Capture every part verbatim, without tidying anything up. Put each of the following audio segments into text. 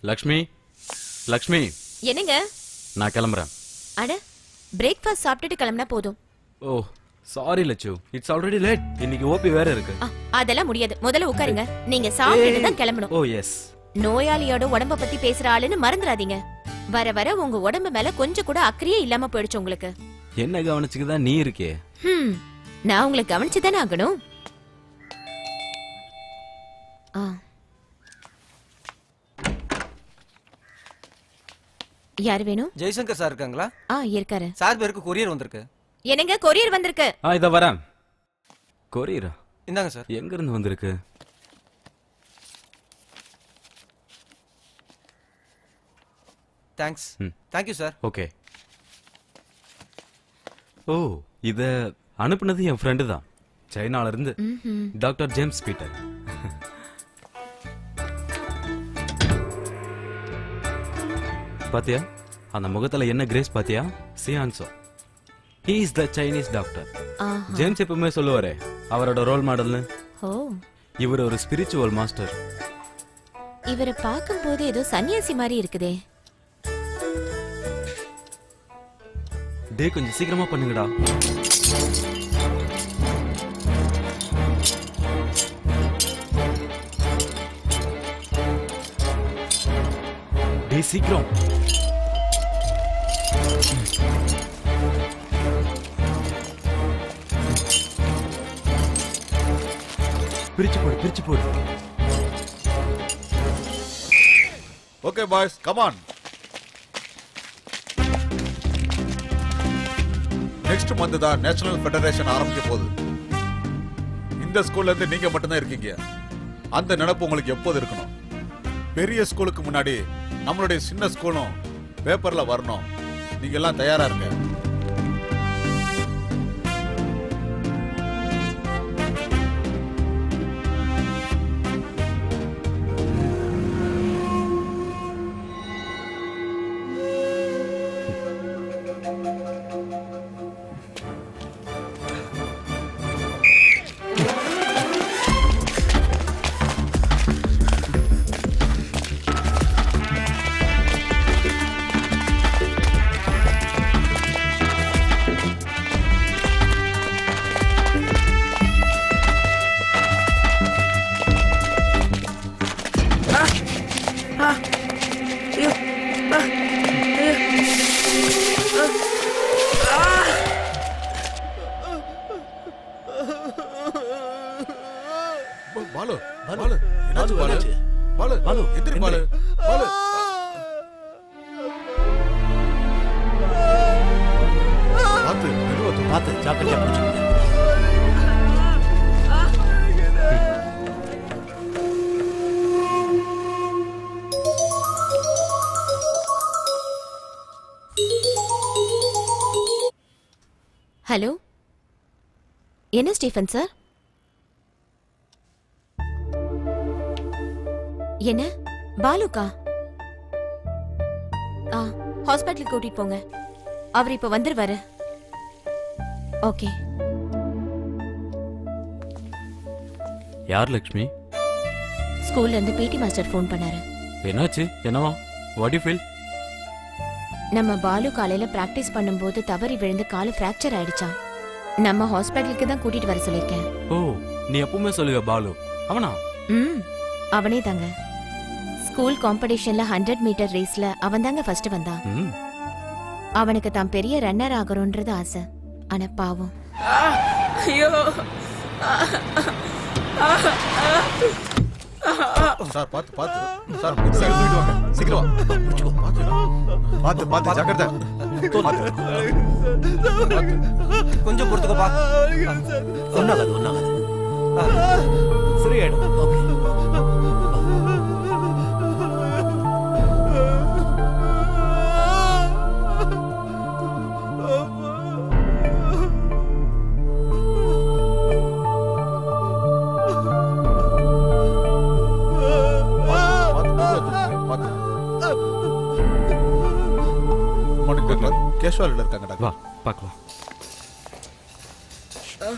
லக்ஷ்மி லக்ஷ்மி என்னங்க? நான் கிளம்புறேன். அட பிரேக்ஃபாஸ்ட் சாப்பிட்டுட்டு கிளம்பினா போதும். Oh sorry Lakshu, it's already late. இன்னைக்கு ஓபி வேற இருக்கு. அதெல்லாம் முடியாது. முதல்ல உட்காருங்க. நீங்க சாப்பிட்டுட்டு தான் கிளம்பணும். ஓ எஸ். நோயாளியோட உடம்ப பத்தி பேசுற ஆளுன்னு மறந்துடாதீங்க. வர வர உங்க உடம்பு மேல கொஞ்சம் கூட அக்கறையே இல்லாம போயிடுச்சு உங்களுக்கு. என்ன கவனிச்சுக்குதான் நீ இருக்கே. ஹம் நான் உங்களை கவனிச்சுதானே ஆகணும். யார் வேணும்? ஜெய்சங்கர் சார் இருக்காங்களா? ஆ இருக்காரு. சார் பேருக்கு கொரியர் வந்திருக்கு. என்னங்க கொரியர் வந்திருக்கு? ஆ இத வரேன். கொரியரா? இந்தாங்க சார். எங்க இருந்து வந்திருக்கு? Thanks. Thank you sir. Okay. Oh இத அனுப்புனது என் ஃப்ரெண்டு தான், சைனால இருந்து. Doctor James Peter. பாத்தியா அந்த முகத்துல என்ன கிரேஸ் பாத்தியா? சியான்சோ. He is the Chinese doctor. James எப்பவுமே சொல்லுவாரே அவரோட ரோல் மாடல்னு. ஓ இவர் ஒரு ஸ்பிரிச்சுவல் மாஸ்டர். இவரை பார்க்கும்போது ஏதோ சன்னியாசி மாதிரி இருக்குதே. டே கொஞ்சம் சீக்கிரமா பண்ணுங்கடா. டே சீக்கிரம். பிரிச்சு போடு பிரிச்சு போடு. Okay boys, come on. Next month தான் நேஷனல் ஃபெடரேஷன் ஆரம்பிக்க போகுது. இந்த ஸ்கூல்ல இருந்து நீங்க மட்டும்தான் இருக்கீங்க. அந்த நினைப்பு உங்களுக்கு எப்போது இருக்கணும். பெரிய ஸ்கூலுக்கு முன்னாடி நம்மளுடைய சின்ன ஸ்கூலும் பேப்பர்ல வரணும். நீங்க எல்லாம் தயாரா இருங்க. பாலு பாலு என்னாச்சு பாலு? பாலு பாலு எந்திரி பாலு. பாலு பாத்து மெதுவா பாத்து ஜாக்கிரதையா பிடிச்சுக்கோங்க. ஹலோ, என்ன ஸ்டீஃபன் சார்? என்ன பாலுக்கா? ஆ ஹாஸ்பிட்டலுக்கு கூட்டிட்டு போங்க. அவர் இப்ப வந்துருவாரு. ஓகே. யார் லக்ஷ்மி? ஸ்கூல்ல இருந்து பிடி மாஸ்டர் ஃபோன் பண்ணாரு. என்னாச்சு? என்னவா? What you feel? நம்ம பாலு காலையில பிராக்டிஸ் பண்ணும்போது தவறி விழுந்து காலு ஃப்ராக்சர் ஆயிடுச்சான். நம்ம ஹாஸ்பிட்டலுக்கு தான் கூட்டிட்டு வர சொல்லிருக்கேன். ஓ நீ எப்பவுமே சொல்லுங்க பாலு. அவனா? ம் அவனே தாங்க. ஸ்கூல் காம்படிஷன்ல ஹண்ட்ரட் மீட்டர் ரேஸ்ல அவன் தாங்க ஃபர்ஸ்ட் வந்தான். அவனுக்கு தான் பெரிய ரன்னர் ஆகணும்ன்றது ஆசை. ஆனா பாவம். ஐயோ சார் பாத்து பாத்து சார் தூக்கிட்டு வாங்க சீக்கிரம் பாத்து பாத்து ஜாக்கிரதை. கொஞ்சம் பொறுத்துக்கப்பா. ஒன்னாகாது ஒன்னாகாது சரியாயிடும். ஓகே கேஷுவாலிட்டில இருக்காங்க டாக்டர். வா பார்க்கலாம்.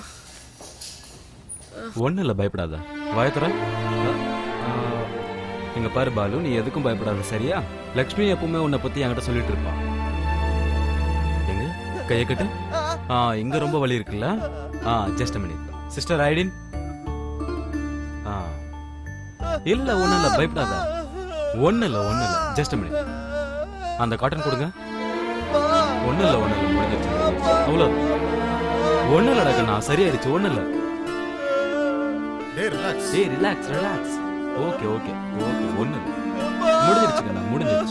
ஒன்னும் இல்ல, பயப்படாத. வாயத்தர. இங்க பாரு பாலு, நீ எதுக்கும் பயப்படாத சரியா? லக்ஷ்மி எப்பவுமே உன்னை பத்தி என்கிட்ட சொல்லிட்டு இருப்பா. எங்க கையை கட்டு. ஆ இங்க ரொம்ப வலி இருக்குல்ல? ஆ ஜஸ்ட் மினிட் சிஸ்டர் ஐடின். ஆ இல்ல ஒண்ணு இல்ல, பயப்படாத. ஒண்ணு இல்ல ஒண்ணு இல்ல, ஜஸ்ட் மினிட். அந்த காட்டன் கொடுங்க. ஒண்ணு இல்ல ஒண்ணு இல்ல, முடிஞ்சிருச்சு. அவ்வளவு ஒண்ணு இல்லடா கண்ணா, சரியாயிடுச்சு. ஒண்ணு இல்ல. டேய் ரிலாக்ஸ். ஏய் relax relax. Okay okay okay, ஒண்ணு இல்ல, முடிஞ்சிருச்சு கண்ணா, முடிஞ்சிருச்சு.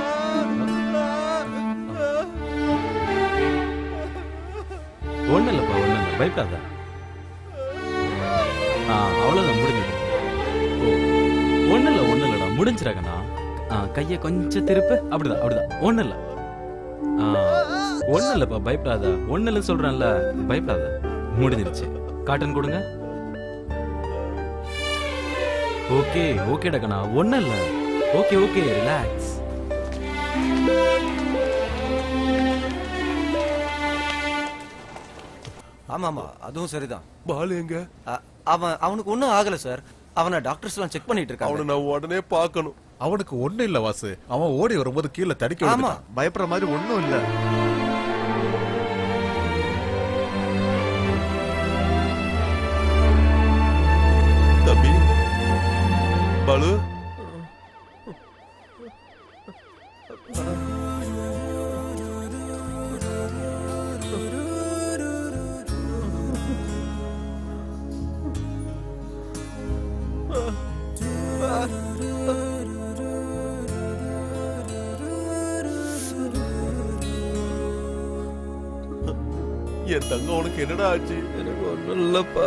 ஒண்ணு இல்லப்பா, ஒண்ணு இல்ல, பயப்படாத. ஆ அவ்வளவுதான், முடிஞ்சது. ஒண்ணு இல்ல ஒண்ணு இல்லடா, முடிஞ்சிரா கண்ணா. ஆ கையை கொஞ்சம் திருப்பு. அப்படிதான் அப்படிதான், ஒண்ணு இல்ல. ஒண்ணு இல்லப்பா, பயப்படாத. ஒண்ணு இல்ல சொல்றேன்ல, பயப்படாத. முடிஞ்சிருச்சு. காட்டன் கொடுங்க. ஓகே ஓகேடா கண்ணா, ஒண்ணு இல்ல. Okay okay, relax. ஆமா ஆமா, அதுவும் சரிதான். பாலு எங்க? அ- அவன் அவனுக்கு ஒன்றும் ஆகல சார். அவனை டாக்டர்ஸ் எல்லாம் செக் பண்ணிட்டு இருக்காங்க. அவனை நான் உடனே பார்க்கணும். அவனுக்கு ஒண்ணு இல்ல வாசு. அவன் ஓடி வரும்போது கீழே தடிக்க ஆமா, விழுந்துட்டான். பயப்படுற மாதிரி ஒண்ணும் இல்ல. தம்பி பாலு, என் தங்க உனக்கு என்னடா ஆச்சு? எனக்கு ஒண்ணும் இல்லப்பா.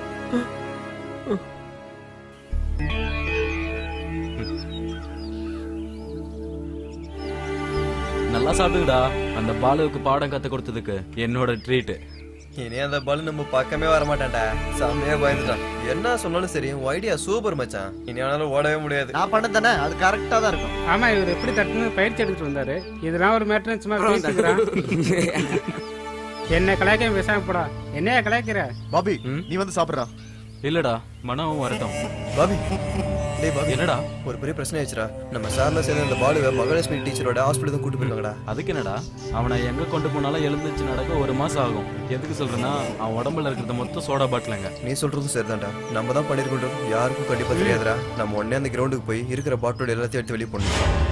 நல்லா சாப்பிடுங்கடா. அந்த பாலுவுக்கு பாடம் கத்து கொடுத்ததுக்கு என்னோட ட்ரீட். இனி அந்த பாலு நம்ம பக்கமே வர மாட்டான்டா. செம்மையா பயந்துட்டான். என்ன சொன்னாலும் சரி, ஐடியா சூப்பர் மச்சான். இனி ஆனாலும் ஓடவே முடியாது. நான் பண்ண தானே, அது கரெக்டா தான் இருக்கும். ஆமா, இவர் எப்படி தட்டுன்னு பயிற்சி எடுத்துட்டு வந்தாரு. இதெல்லாம் ஒரு மேட்டர் சும்மா பேசிக்கிறான். என்ன கலாய்க்க பேசாம போடா. என்னையா கலாய்க்கிற? பாபி நீ வந்து சாப்பிடுறா. இல்லடா, மனமும் வரட்டும். பாபி, டேய் பாபி, என்னடா ஒரு பெரிய பிரச்சனை ஆயிடுச்சுடா. நம்ம சார்ல சேர்ந்து அந்த பாலுவை மகாலட்சுமி டீச்சரோட ஹாஸ்பிட்டல் தான் கூட்டு போயிருக்காங்கடா. அதுக்கு என்னடா, அவனை எங்க கொண்டு போனாலும் எழுந்துச்சு நடக்க ஒரு மாசம் ஆகும். எதுக்கு சொல்றேன்னா, அவன் உடம்புல இருக்கிறத மொத்தம் சோடா பாட்டிலங்க. நீ சொல்றதும் சரிதான்டா. நம்ம தான் பண்ணிருக்கோம், யாருக்கும் கண்டிப்பா தெரியாதுடா. நம்ம உடனே அந்த கிரவுண்டுக்கு போய் இருக்கிற பாட்டோட எல்லாத்தையும் எடுத்து வெளியே போடணும்.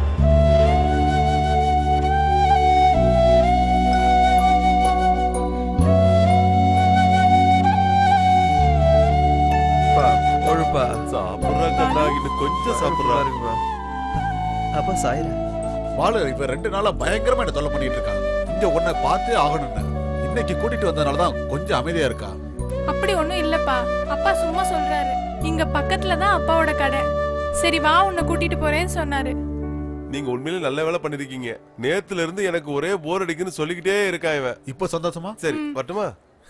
சாப்பிடுறா கண்ணா, இன்னும் கொஞ்சம் சாப்பிடுறா. அப்பா சாயிரா, பாலு இப்ப ரெண்டு நாளா பயங்கரமா என்ன தொல்லை பண்ணிட்டு இருக்கான். இங்க உன்னை பார்த்தே ஆகணும்னு இன்னைக்கு கூட்டிட்டு வந்ததுனாலதான் கொஞ்சம் அமைதியா இருக்கா. அப்படி ஒண்ணும் இல்லப்பா, அப்பா சும்மா சொல்றாரு. இங்க பக்கத்துல தான் அப்பாவோட கடை. சரி வா, உன்னை கூட்டிட்டு போறேன்னு சொன்னாரு. நீங்க உண்மையிலே நல்ல வேலை பண்ணிருக்கீங்க. நேத்துல இருந்து எனக்கு ஒரே போர் அடிக்குன்னு சொல்லிக்கிட்டே இருக்கான் இவன். இப்ப சந்தோஷமா? சரி வரட்டுமா?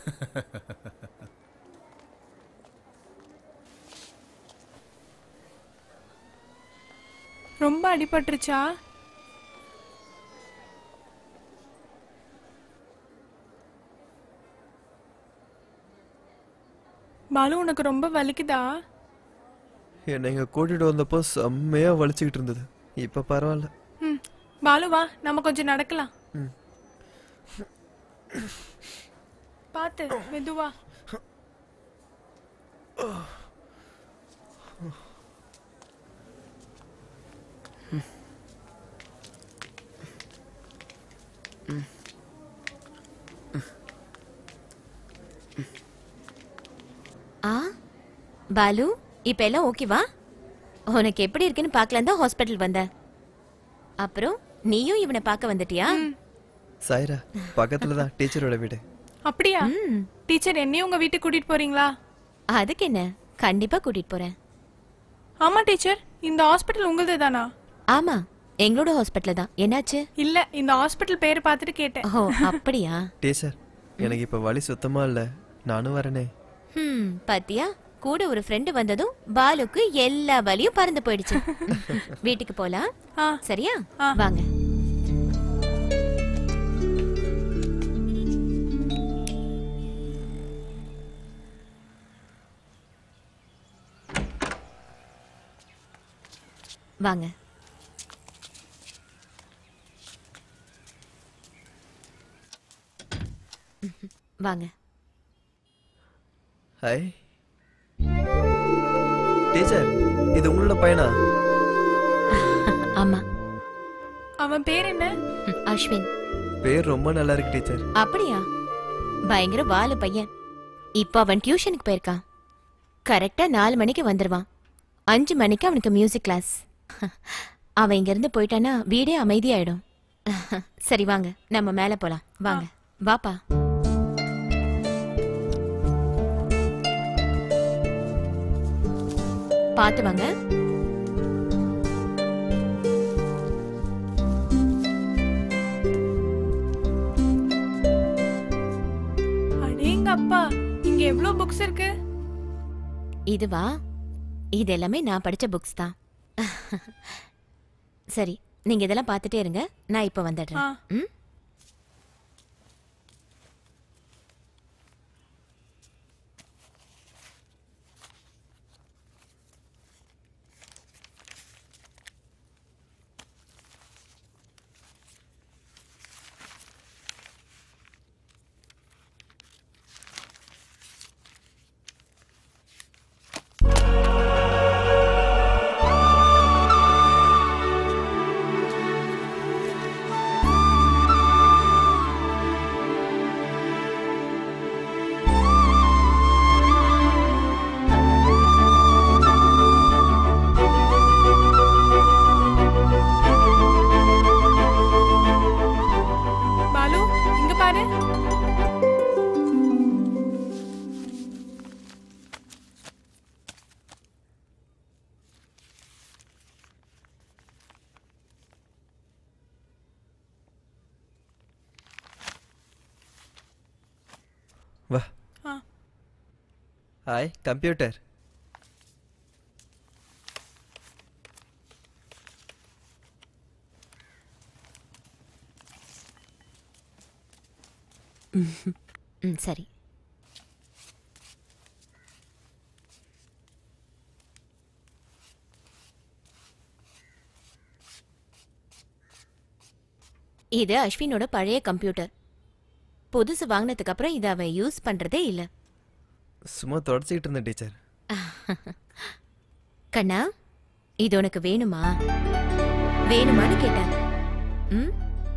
ரொம்ப அடிபட்டுருச்சா? பாலு, உனக்கு ரொம்ப வலிக்குதா? என்னை இங்க கூட்டிட்டு வந்தப்போ செம்மையா வலிச்சுக்கிட்டு இருந்தது. இப்ப பரவாயில்ல. ம், பாலு வா, நம்ம கொஞ்சம் நடக்கலாம். பாத்து மெதுவா. ஆ பாலு, இப்ப எல்லாம் ஓகேவா? உனக்கு எப்படி இருக்குன்னு பார்க்கலாம் தான் ஹாஸ்பிட்டல் வந்த. அப்புறம் நீயும் இவனை பார்க்க வந்துட்டியா? சாயிரா, பக்கத்துல தான் டீச்சரோட வீடு. அப்படியா? டீச்சர் என்னையும் உங்க வீட்டுக்கு கூட்டிட்டு போறீங்களா? அதுக்கு என்ன, கண்டிப்பா கூட்டிட்டு போறேன். ஆமா டீச்சர், இந்த ஹாஸ்பிட்டல் உங்களுது தானா? ஆமா, எங்களோட ஹாஸ்பிட்டல் தான். என்னாச்சு? இல்ல, இந்த ஹாஸ்பிட்டல் பேரு பார்த்துட்டு கேட்டேன். ஓ அப்படியா? டீச்சர், எனக்கு இப்ப வலி சுத்தமா இல்ல. நானும் வரனே. ம், பாத்தியா, கூட ஒரு ஃப்ரெண்ட் வந்ததும் பாலுக்கு எல்லா வலியும் பறந்து போயிடுச்சு. வீட்டுக்கு போலாம். சரியா? வாங்க. வாங்க. வாங்க. ஹாய் டீச்சர், இது உங்களோட பையனா? ஆமா. அவன் பேர் என்ன? அஸ்வின். பேர் ரொம்ப நல்லா இருக்கு டீச்சர். அப்படியா? பயங்கர வாலு பையன். இப்ப அவன் டியூஷனுக்கு போயிருக்கான். கரெக்டா நாலு மணிக்கு வந்துருவான். அஞ்சு மணிக்கு அவனுக்கு மியூசிக் கிளாஸ். அவன் இங்க இருந்து போயிட்டானா வீடே அமைதியாயிடும். சரி வாங்க, நம்ம மேல போலாம். வாங்க. வாப்பா. பாத்து வாங்க. அப்பா, இங்க எவ்வளவு புக்ஸ் இருக்கு? இதுவா? இது எல்லாமே நான் படிச்ச புக்ஸ் தான். சரி, நீங்க இதெல்லாம் பார்த்துட்டே இருங்க, நான் இப்ப வந்துடுறேன். ம்? வா. Hi computer. ம் சரி. இது அஸ்வினோட பழைய கம்ப்யூட்டர். புதுசு வாங்கினதுக்கு அப்புறம் இதை அவன் யூஸ் பண்றதே இல்ல. சும்மா தொடச்சிட்டு இருந்தேன் டீச்சர். கண்ணா, இது உனக்கு வேணுமா? வேணுமான்னு கேட்டேன். ம்?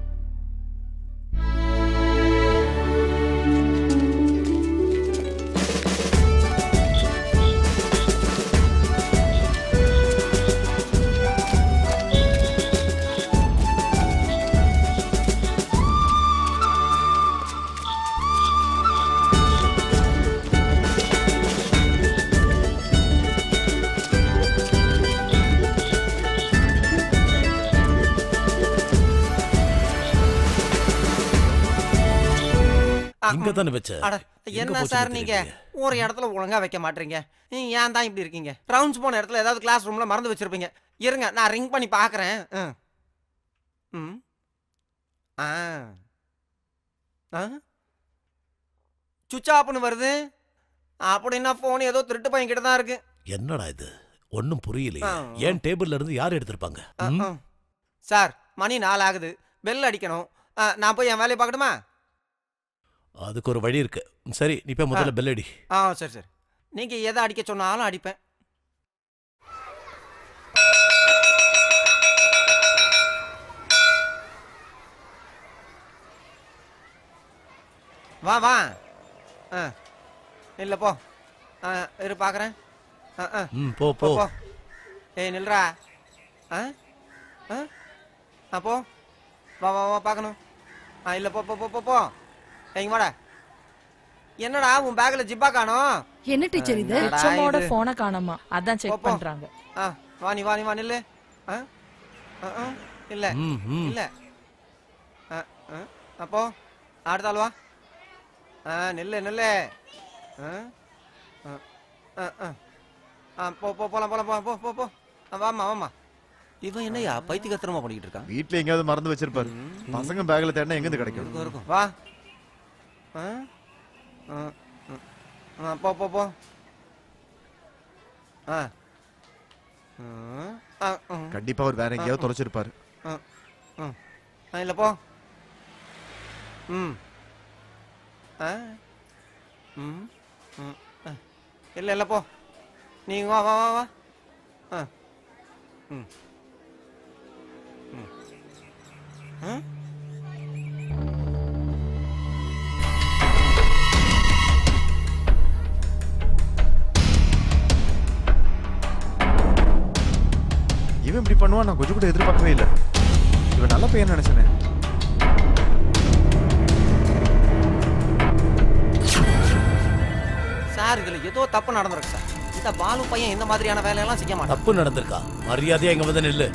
என்ன சார் நீங்க ஒரு இடத்துல ஒழுங்கா வைக்க மாட்டீங்க? ஏன் தான் இப்படி இருக்கீங்க? ரவுண்ட்ஸ் போன இடத்துல ஏதாவது கிளாஸ் ரூம்ல மறந்து வச்சிருப்பீங்க. இருங்க, நான் ரிங் பண்ணி பாக்குறேன். சுவிட்ச் ஆஃப்னு வருது. அப்படின்னா போன் ஏதோ திருட்டு பையன் கிட்ட தான் இருக்கு. என்னடா இது? ஒன்னும் புரியலையே. ஏன் டேபிள்ல இருந்து யார் எடுத்திருப்பாங்க? சார், மணி நாலு ஆகுது, பெல் அடிக்கணும். நான் போய் என் வேலையை பார்க்கணுமா? அதுக்கு ஒரு வழி இருக்கு. சரி, நீ போய் முதல்ல பெல் அடி. ஆ சரி சரி. நீங்க எதை அடிக்க சொன்னாலும் அடிப்பேன். வா வா. இல்ல போ. இரு பாக்குறேன். போ போ. ஏய் நில்றா. போ. வா வா வா பாக்கணும். இல்ல போ போ போ போ. எங்க வாடா. என்னடா உன் பேக்ல ஜிப்பா காணோம்? என்ன டீச்சர் இது? ஹெச்எம்மோட போனை காணோமா, அதான் செக் பண்றாங்க. வா நீ வா நீ வா நில்லு. இல்ல இல்ல. அப்போ அடுத்தாள் வா. நில்லு நில்லு. போ போ போலாம் போலாம் போ போ போ. வாமா வாமா. இவன் என்னையா பைத்தியக்காரத்தனமா பண்ணிக்கிட்டு இருக்கான்? வீட்டுல எங்கேயாவது மறந்து வச்சிருப்பாரு. பசங்க பேக்ல தேடினா எங்க இருந்து கிடைக்கும்? இருக்கும். வா. போ போ போ. கண்டிப்பா அவர் வேற எங்கேயாவது தொலைச்சிருப்பாரு. இல்ல போ. ம் ம் இல்ல இல்ல போ. நீங்க வா வா வா வா. ஆ ம் ம் இவன் இப்படி பண்ணுவான் நான் கொஞ்சம் கூட எதிர்பார்க்கவே இல்லை. இவன் நல்ல பையன் நினைச்சேனே. சார் இதுல ஏதோ தப்பு நடந்திருக்கு சார். இந்த பாலு பையன் இந்த மாதிரியான வேலையெல்லாம் செய்ய மாட்டான். தப்பு நடந்திருக்கா? மரியாதையா இங்க வந்து நில்லு.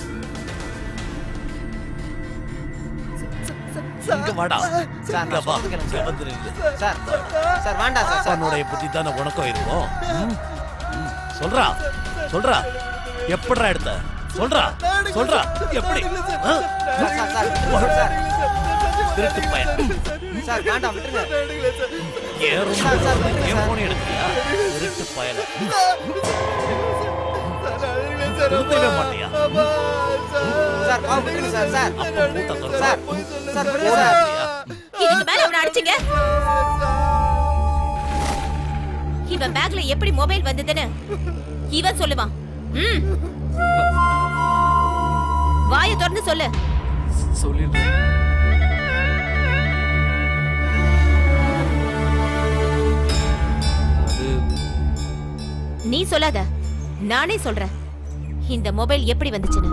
இங்க வாடா. சார் இங்க வா. இங்க வந்து நில்லு. சார் சார் வேண்டாம் சார். சார் பத்தி தானே உனக்கும் இருக்கும். சொல்றா சொல்றா எப்படிடா எடுத்த? சொல்றா சொல்றா எப்படி? திருட்டு பையன். சார் வேண்டாம் விட்டுருங்க. ஏறும் ஏன் போன் எடுக்கிறியா? திருட்டு பையன். திருத்தவே மாட்டியா? சார் பாவம் விட்டுருங்க சார். சார் மூட்டை தர. சார் சார் விடுங்க சார். இதுக்கு மேல அவனை அடிச்சீங்க. இவன் பேக்ல எப்படி மொபைல் வந்ததுன்னு இவன் சொல்லுவான். ம் வாயை திறந்து சொல்லு. சொல்லிடுறேன். நீ சொல்லாத, நானே சொல்றேன். இந்த மொபைல் எப்படி வந்துச்சுன்னு.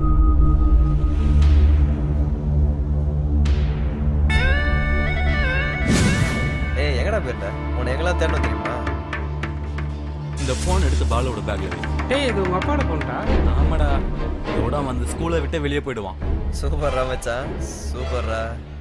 ஏய் எங்கடா போயிட்ட? உன்னை எங்கெல்லாம் தேடணும் தெரியுமா? இந்த போன் எடுத்து பாலோட பேக்ல வை. டேய் இது உங்க அப்பாவோட போன்டா? ஆமாடா. இதோட வந்து ஸ்கூலை விட்டு வெளியே போயிடுவான். சூப்பர்ரா மச்சான், சூப்பர்ரா.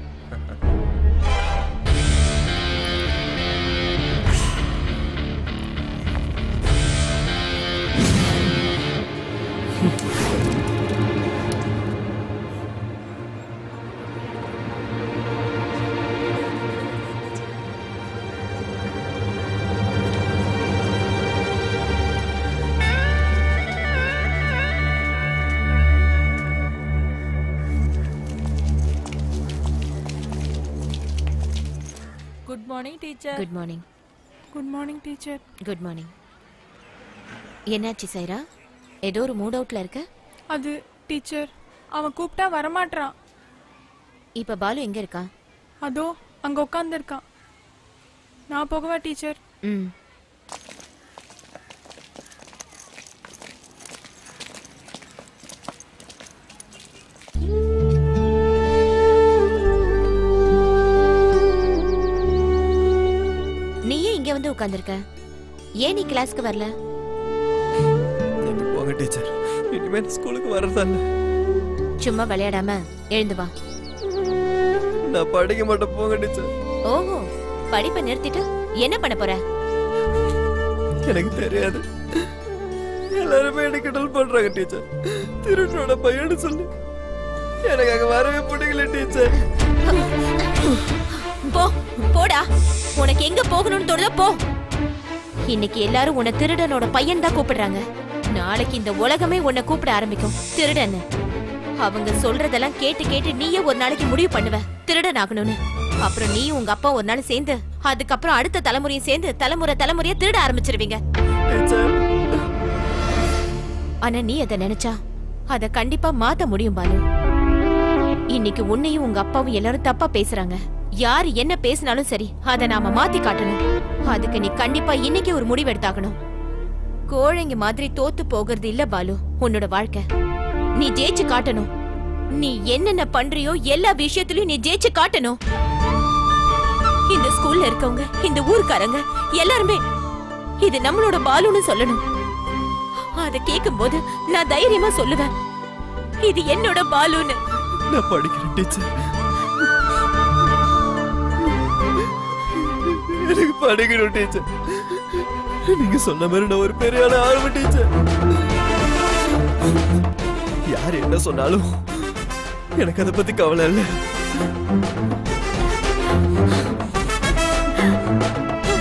Good morning teacher. Good morning. Good morning teacher. Good morning. என்னாச்சு சைரா? ஏதோ ஒரு மூட் அவுட்ல இருக்க? அது டீச்சர் அவன் கூப்பிட்டா வரமாட்டான். இப்ப பாலு எங்க இருக்கா? அதோ அங்க உட்கார்ந்து இருக்கான். நான் போகவா டீச்சர்? ம் நீ ஏன் இங்க வந்து உட்கார்ந்திருக்க? ஏன் நீ கிளாஸ்க்கு வரல? போங்க டீச்சர், இனிமேல் ஸ்கூலுக்கு வரதா இல்ல. சும்மா விளையாடாம எழுந்து வா. நான் படிக்க மாட்டேன், போங்க டீச்சர். ஓஹோ, படிப்பை நிறுத்திட்டு என்ன பண்ண போற? எனக்கு தெரியாது. எல்லாருமே எனக்கு கிண்டல் பண்றாங்க டீச்சர். திருட்டோட பையன்னு சொல்லி எனக்கு அங்க வரவே பிடிக்கல டீச்சர். போ போடா, உனக்கு எங்க போகணும்னு தோணுதோ போ. இன்னைக்கு எல்லாரும் உன்னை திருடனோட பையன் தான் கூப்பிடுறாங்க. நாளைக்கு இந்த உலகமே உன்னை கூப்பிட ஆரம்பிக்கும் திருடன். அவங்க சொல்றதெல்லாம் கேட்டு கேட்டு நீயே ஒரு நாளைக்கு முடிவு பண்ணுவ திருடன் ஆகணும்னு. அப்புறம் நீ உங்க அப்பா ஒரு நாள் சேர்ந்து அதுக்கப்புறம் அடுத்த தலைமுறையும் சேர்ந்து தலைமுறை தலைமுறையா திருட ஆரம்பிச்சிருவீங்க. ஆனா நீ அதை நினைச்சா அத கண்டிப்பா மாத்த முடியும் பாலு. இன்னைக்கு உன்னையும் உங்க அப்பாவும் எல்லாரும் தப்பா பேசுறாங்க. யாரு என்ன பேசினாலும் சரி, அத நாம மாத்தி காட்டணும். அதுக்கு நீ கண்டிப்பா இன்னைக்கு ஒரு முடிவு எடுத்தாகணும். கோழைங்க மாதிரி தோத்து போகிறது இல்ல பாலு உன்னோட வாழ்க்கை. நீ ஜெயிச்சு காட்டணும். நீ என்னென்ன பண்றியோ எல்லா விஷயத்திலயும் நீ ஜெயிச்சு காட்டணும். இந்த ஸ்கூல்ல இருக்கவங்க, இந்த ஊர்க்காரங்க எல்லாருமே இது நம்மளோட பாலுன்னு சொல்லணும். அத கேட்கும் போது நான் தைரியமா சொல்லுவேன், இது என்னோட பாலுன்னு. நான் படிக்கிறேன் டீச்சர். எனக்கு படிக்கணும் டீச்சர். நீங்க சொன்ன மாதிரி நான் ஒரு பெரிய ஆளு ஆரம்பி டீச்சர். யார் என்ன சொன்னாலும் எனக்கு அதை பத்தி கவலை இல்லை.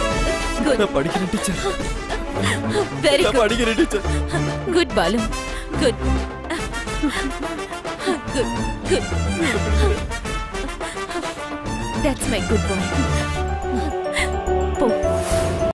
நான் படிக்கிறேன் டீச்சர். Very good. படிக்கிறேன் teacher. Good Balu, good good good that's my good bye